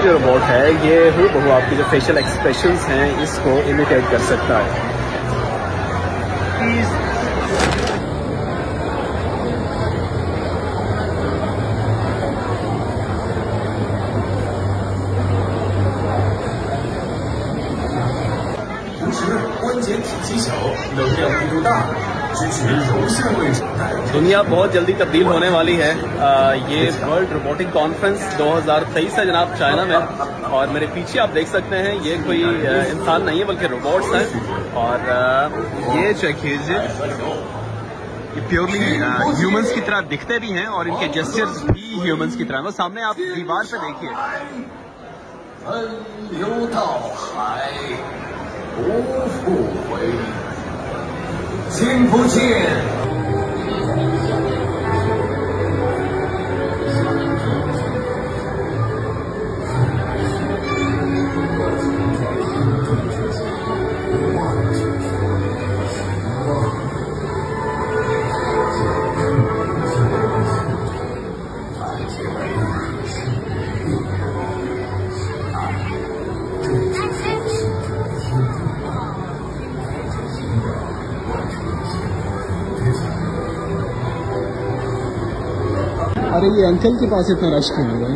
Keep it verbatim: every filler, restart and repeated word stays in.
जो रोबोट है ये हूबहू आपकी जो फेशियल एक्सप्रेशंस हैं इसको इमिटेट कर सकता है। दुनिया बहुत जल्दी तब्दील होने वाली है। आ, ये वर्ल्ड रोबोटिक कॉन्फ्रेंस दो हज़ार तेईस है जनाब, चाइना में। और मेरे पीछे आप देख सकते हैं ये कोई इंसान नहीं है बल्कि रोबोट्स हैं। और आ, ये चेक कीजिए, ये प्योरली ह्यूमंस की तरह दिखते भी हैं और इनके जेस्चर्स भी ह्यूमंस की तरह। वो सामने आप दीवार पे देखिए। अरे ये अंकल के पास इतना रश क्यों है?